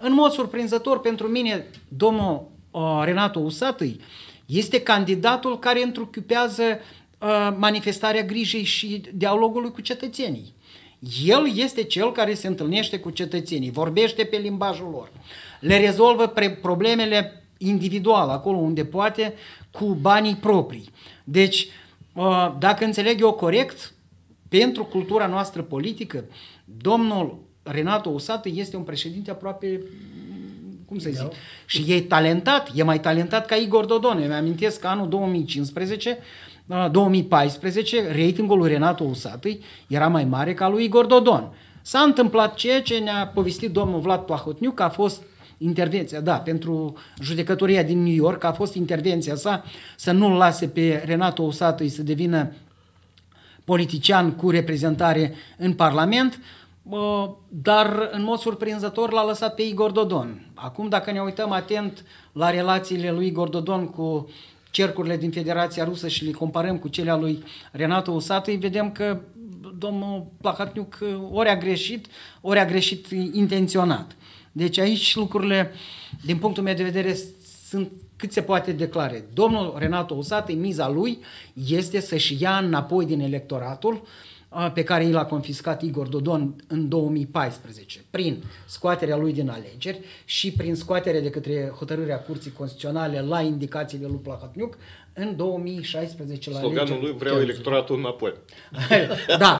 În mod surprinzător pentru mine, domnul Renato Usatăi este candidatul care întruchipează manifestarea grijei și dialogului cu cetățenii. El este cel care se întâlnește cu cetățenii, vorbește pe limbajul lor, le rezolvă problemele individual, acolo unde poate, cu banii proprii. Deci, dacă înțeleg eu corect, pentru cultura noastră politică, domnul Renato Usatăi este un președinte aproape, cum să zic, și e talentat, e mai talentat ca Igor Dodon. Eu mi-amintesc că anul 2014, ratingul lui Renato Usatăi era mai mare ca lui Igor Dodon. S-a întâmplat ceea ce ne-a povestit domnul Vlad Plahotniuc, că a fost intervenția, da, pentru judecătoria din New York, a fost intervenția sa să nu-l lase pe Renato Usatăi să devină politician cu reprezentare în Parlament, dar în mod surprinzător l-a lăsat pe Igor Dodon. Acum, dacă ne uităm atent la relațiile lui Igor Dodon cu cercurile din Federația Rusă și le comparăm cu cele a lui Renato Usatăi, vedem că domnul Plahotniuc ori a greșit intenționat. Deci aici lucrurile, din punctul meu de vedere, sunt cât se poate declare. Domnul Renato Usatăi, miza lui este să-și ia înapoi din electoratul pe care i l-a confiscat Igor Dodon în 2014, prin scoaterea lui din alegeri și prin scoaterea de către hotărârea Curții Constituționale la indicațiile lui Plahotniuc în 2016 la alegeri. Sloganul lui: vreau electoratul înapoi. Da,